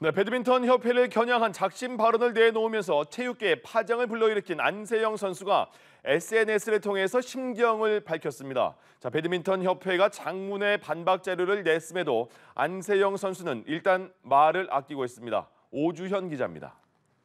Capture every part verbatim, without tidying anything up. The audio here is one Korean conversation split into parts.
네, 배드민턴 협회를 겨냥한 작심 발언을 내놓으면서 체육계에 파장을 불러일으킨 안세영 선수가 에스엔에스를 통해서 심경을 밝혔습니다. 자, 배드민턴 협회가 장문의 반박 자료를 냈음에도 안세영 선수는 일단 말을 아끼고 있습니다. 오주현 기자입니다.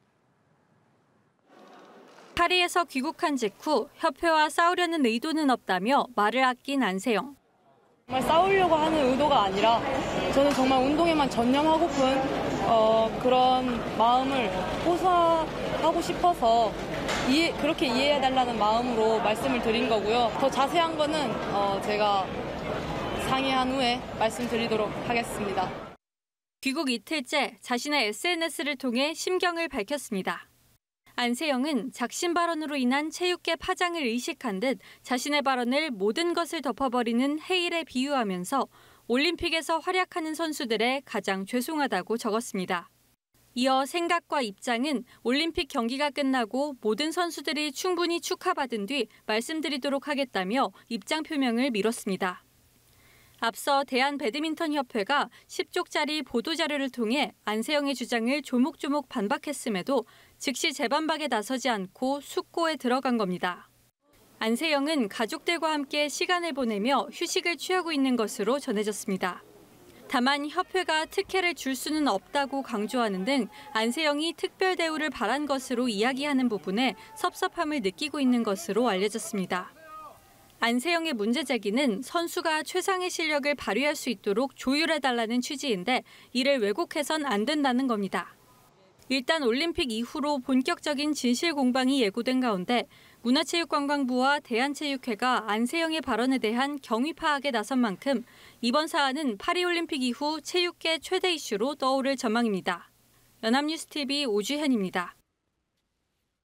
파리에서 귀국한 직후 협회와 싸우려는 의도는 없다며 말을 아낀 안세영. 정말 싸우려고 하는 의도가 아니라 저는 정말 운동에만 전념하고픈 어, 그런 마음을 호소하고 싶어서 이해, 그렇게 이해해달라는 마음으로 말씀을 드린 거고요. 더 자세한 거는 어, 제가 상의한 후에 말씀드리도록 하겠습니다. 귀국 이틀째 자신의 에스엔에스를 통해 심경을 밝혔습니다. 안세영은 작심 발언으로 인한 체육계 파장을 의식한 듯 자신의 발언을 모든 것을 덮어버리는 해일에 비유하면서 올림픽에서 활약하는 선수들에 가장 죄송하다고 적었습니다. 이어 생각과 입장은 올림픽 경기가 끝나고 모든 선수들이 충분히 축하받은 뒤 말씀드리도록 하겠다며 입장 표명을 미뤘습니다. 앞서 대한배드민턴협회가 십 쪽짜리 보도자료를 통해 안세영의 주장을 조목조목 반박했음에도 즉시 재반박에 나서지 않고 숙고에 들어간 겁니다. 안세영은 가족들과 함께 시간을 보내며 휴식을 취하고 있는 것으로 전해졌습니다. 다만 협회가 특혜를 줄 수는 없다고 강조하는 등 안세영이 특별 대우를 바란 것으로 이야기하는 부분에 섭섭함을 느끼고 있는 것으로 알려졌습니다. 안세영의 문제 제기는 선수가 최상의 실력을 발휘할 수 있도록 조율해달라는 취지인데 이를 왜곡해선 안 된다는 겁니다. 일단 올림픽 이후로 본격적인 진실 공방이 예고된 가운데 문화체육관광부와 대한체육회가 안세영의 발언에 대한 경위 파악에 나선 만큼 이번 사안은 파리올림픽 이후 체육계 최대 이슈로 떠오를 전망입니다. 연합뉴스티비 오주현입니다.